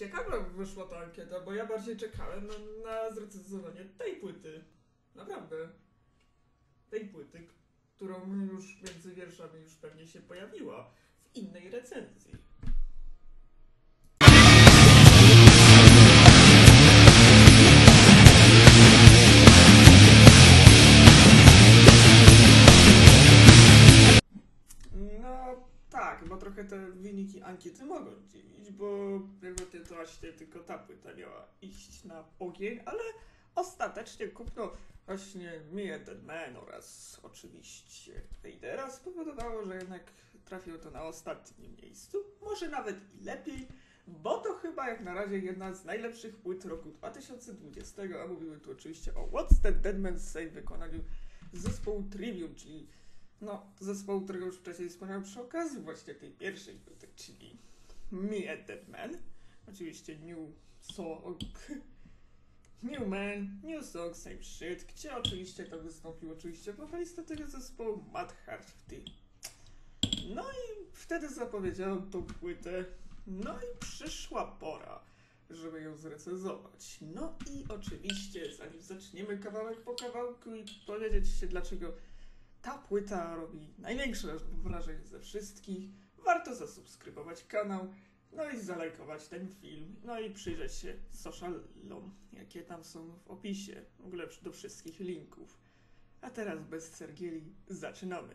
ciekawa wyszła ta ankieta, bo ja bardziej czekałem na zrecenzowanie tej płyty. Naprawdę. Tej płyty, którą już między wierszami już pewnie się pojawiła w innej recenzji. No tak, bo trochę te wyniki ankiety mogą dziwić, bo pierwotnie to właśnie tylko ta płyta miała iść na ogień, ale ostatecznie kupno właśnie Me and Dead Man oraz oczywiście Vadera spowodowało, że jednak trafiło to na ostatnim miejscu, może nawet i lepiej, bo to chyba jak na razie jedna z najlepszych płyt roku 2020, a mówimy tu oczywiście o What's That Dead Man Say w wykonaniu zespołu Trivium, czyli zespołu, którego już wcześniej wspomniałem przy okazji właśnie tej pierwszej płyty, czyli Me and Dead Man. Oczywiście New Man, New Song, Same Shit, gdzie oczywiście to wystąpił wokalista tego zespołu Matt Hardy. No i wtedy zapowiedziałem tą płytę, no i przyszła pora, żeby ją zrecenzować. No i oczywiście, zanim zaczniemy kawałek po kawałku i powiedzieć się, dlaczego ta płyta robi największe wrażenie ze wszystkich, warto zasubskrybować kanał, no i zalajkować ten film, no i przyjrzeć się socialom, jakie tam są w opisie, w ogóle do wszystkich linków. A teraz bez cergieli zaczynamy.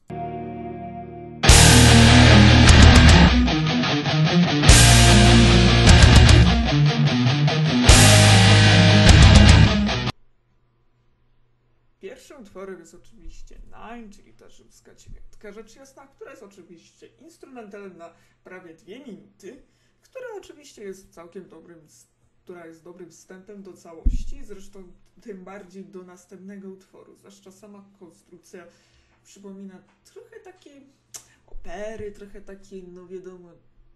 Pierwszym utworem jest oczywiście Nine, czyli ta rzymska dziewiątka, rzecz jasna, która jest oczywiście instrumentalem na prawie 2 minuty, która oczywiście jest która jest dobrym wstępem do całości, zresztą tym bardziej do następnego utworu, zwłaszcza sama konstrukcja przypomina trochę takie opery, trochę takie, no wiadomo,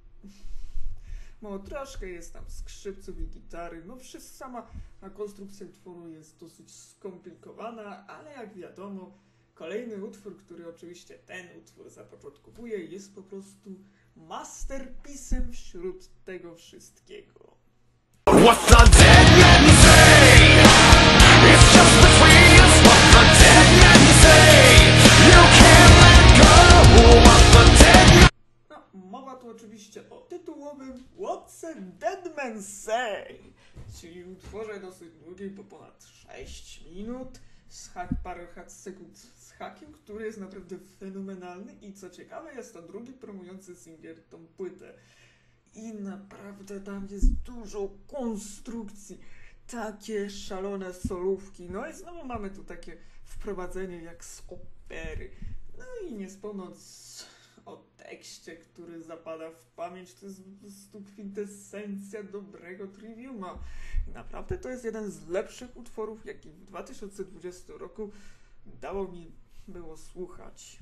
troszkę jest tam skrzypców i gitary, sama konstrukcja utworu jest dosyć skomplikowana, ale jak wiadomo, kolejny utwór, który oczywiście ten utwór zapoczątkowuje, jest po prostu masterpiece'em wśród tego wszystkiego. What's the dead man say? It's just between us. What's the dead man say? You can't let go. What's the dead man... Mowa tu oczywiście o tytułowym What's a Dead Man Say? Czyli utworze dosyć długiej, po ponad 6 minut, z parę sekund z hakiem, który jest naprawdę fenomenalny i co ciekawe jest to drugi promujący singiel tą płytę. I naprawdę tam jest dużo konstrukcji, takie szalone solówki, no i znowu mamy tu takie wprowadzenie jak z opery. No i nie wspomnąc o tekście, który zapada w pamięć, to jest po prostu kwintesencja dobrego Triviuma. I naprawdę to jest jeden z lepszych utworów, jaki w 2020 roku dało mi było słuchać.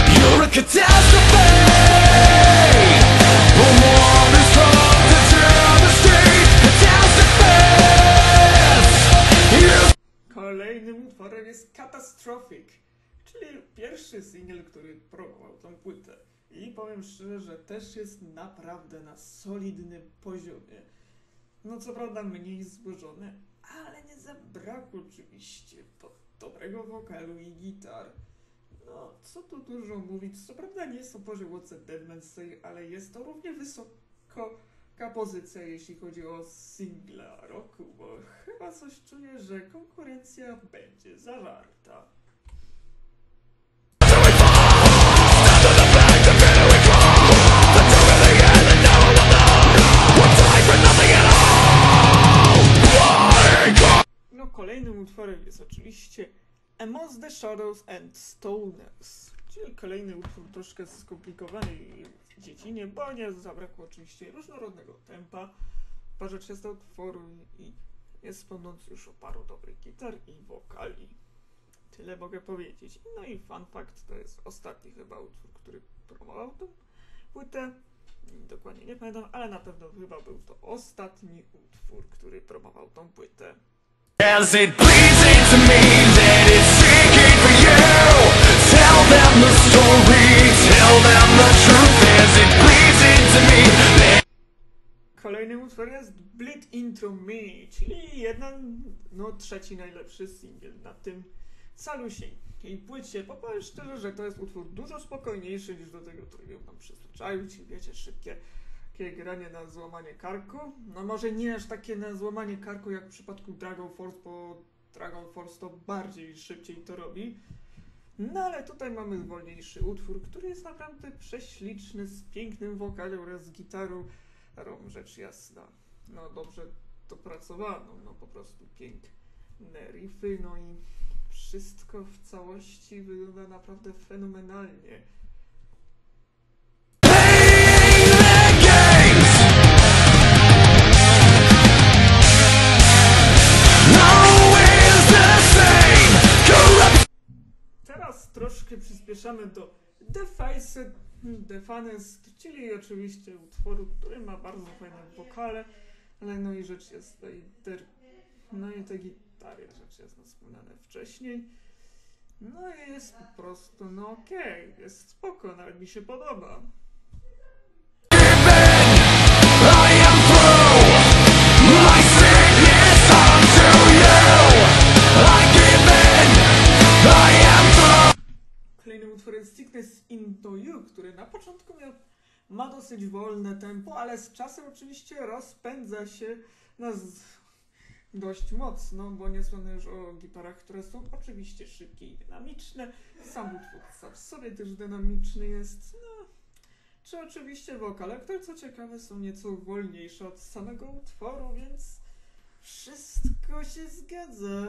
Kolejnym utworem jest Catastrophic, czyli pierwszy singiel, który promował tą płytę. I powiem szczerze, że też jest naprawdę na solidnym poziomie. No co prawda mniej złożony, ale nie zabrakło oczywiście dobrego wokalu i gitar. No co tu dużo mówić, co prawda nie jest to poziom What's a Dead Man Say, ale jest to równie wysoka pozycja, jeśli chodzi o singla roku, bo chyba coś czuję, że konkurencja będzie zażarta. No kolejnym utworem jest oczywiście Amongst the Shadows and Stoners, czyli kolejny utwór troszkę skomplikowanej dziedzinie, bo nie zabrakło oczywiście różnorodnego tempa, rzecz jest do utworu i jest wspomnąc już o paru dobrych gitar i wokali. Tyle mogę powiedzieć. No i fun fact, to jest ostatni chyba utwór, który promował tą płytę. Dokładnie nie pamiętam, ale na pewno chyba był to ostatni utwór, który promował tą płytę. As it bleeds into me that it's seeking for you. Tell them the story, tell them the truth. As it bleeds into me. kolejny utwór jest Bleed Into Me, czyli trzeci najlepszy singiel na tym calusieńkiej płycie. Powiem szczerze, że to jest utwór dużo spokojniejszy niż do tego Trivium nam przyzwyczaił, czyli wiecie, szybkie granie na złamanie karku. No może nie aż takie na złamanie karku jak w przypadku Dragon Force, bo Dragon Force to bardziej szybciej to robi. No ale tutaj mamy wolniejszy utwór, który jest naprawdę prześliczny, z pięknym wokalem oraz z gitarą, rzecz jasna. No dobrze dopracowaną, no po prostu piękne riffy, no i wszystko w całości wygląda naprawdę fenomenalnie. Teraz troszkę przyspieszamy do The Funnest, czyli oczywiście utworu, który ma bardzo fajne wokale, ale no i rzecz jest te gitary, rzecz jest wspomniane wcześniej. No i jest po prostu, jest spoko, nawet mi się podoba. Kolejnym utworem jest Sickness Into You, który na początku ma dosyć wolne tempo, ale z czasem oczywiście rozpędza się dość mocno, bo nie wspomnę już o gitarach, które są oczywiście szybkie i dynamiczne. Sam utwór sam w sobie też dynamiczny jest, czy oczywiście wokale, które co ciekawe są nieco wolniejsze od samego utworu, więc wszystko się zgadza.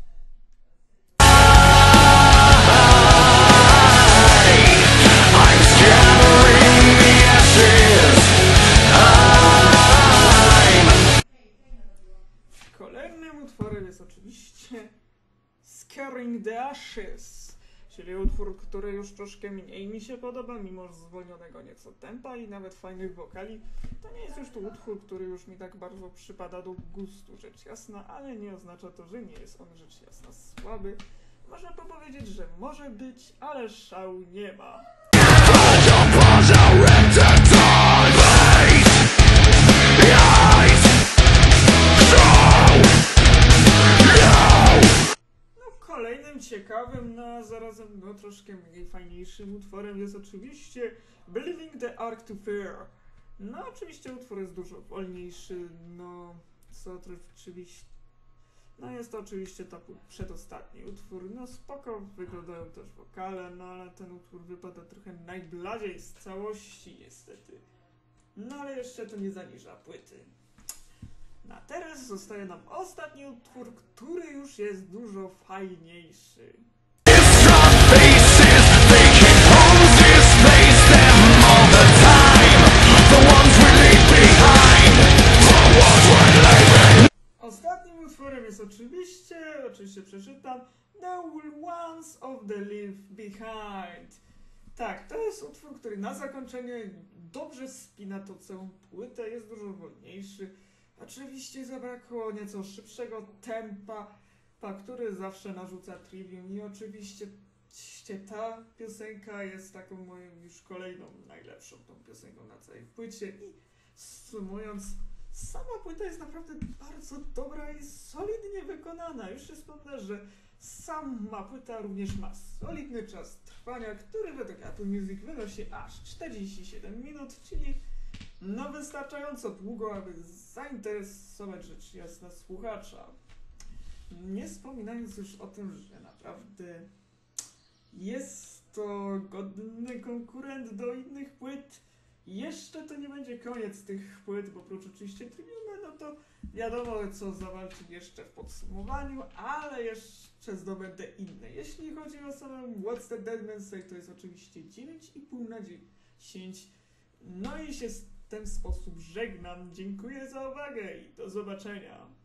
Kolejnym utworem jest oczywiście Scaring the Ashes, czyli utwór, który już troszkę mniej mi się podoba, mimo zwolnionego nieco tempa i nawet fajnych wokali. To nie jest już tu utwór, który już mi tak bardzo przypada do gustu, rzecz jasna, ale nie oznacza to, że nie jest on, rzecz jasna, słaby. Można powiedzieć, że może być, ale szału nie ma. Kolejnym ciekawym, a zarazem troszkę mniej fajniejszym utworem jest oczywiście Believing the Arc to Fear. No oczywiście utwór jest dużo wolniejszy, jest to oczywiście przedostatni utwór. Spoko wyglądają też wokale, ale ten utwór wypada trochę najbladziej z całości niestety. Ale jeszcze to nie zaniża płyty. A teraz zostaje nam ostatni utwór, który już jest dużo fajniejszy. Ostatnim utworem jest oczywiście przeczytam, The Ones of the Leave Behind. Tak, to jest utwór, który na zakończenie dobrze spina to całą płytę, jest dużo wolniejszy. Oczywiście zabrakło nieco szybszego tempa, który zawsze narzuca Trivium i oczywiście ta piosenka jest taką moją już kolejną najlepszą tą piosenką na całej płycie i sumując, sama płyta jest naprawdę bardzo dobra i solidnie wykonana. Już się wspomnę, że sama płyta również ma solidny czas trwania, który według Apple Music wynosi aż 47 minut, czyli wystarczająco długo, aby zainteresować rzecz jasna słuchacza. Nie wspominając już o tym, że naprawdę jest to godny konkurent do innych płyt. Jeszcze to nie będzie koniec tych płyt, bo oprócz oczywiście Trivium, to wiadomo co zawalczyć jeszcze w podsumowaniu, ale jeszcze zdobędę inne. Jeśli chodzi o samą What's the Dead Man Say, to jest oczywiście 9,5 na 10. No i się w ten sposób żegnam. Dziękuję za uwagę i do zobaczenia.